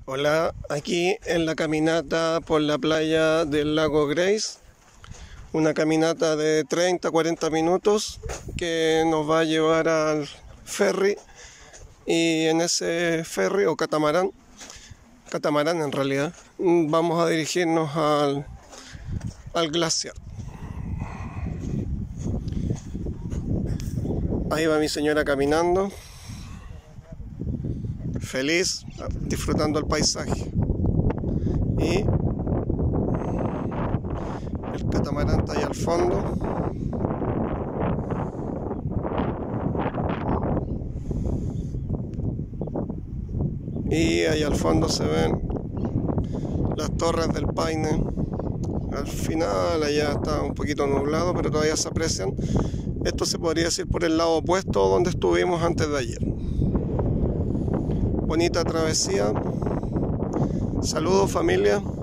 Hola, aquí en la caminata por la playa del lago Grace, una caminata de 30-40 minutos que nos va a llevar al ferry, y en ese ferry o catamarán en realidad, vamos a dirigirnos al glaciar. Ahí va mi señora caminando, feliz, disfrutando el paisaje. Y el catamarán está ahí al fondo. Y ahí al fondo se ven las torres del Paine. Al final allá está un poquito nublado, pero todavía se aprecian. Esto se podría decir por el lado opuesto donde estuvimos antes de ayer. Bonita travesía. Saludos, familia.